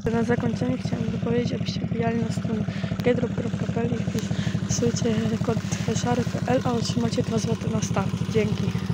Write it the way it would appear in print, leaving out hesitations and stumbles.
Na zakończenie chciałam powiedzieć, abyście wbijali na stronę hydro.pl i wpisujcie kod szary.pl, a otrzymacie 2 zł na start. Dzięki.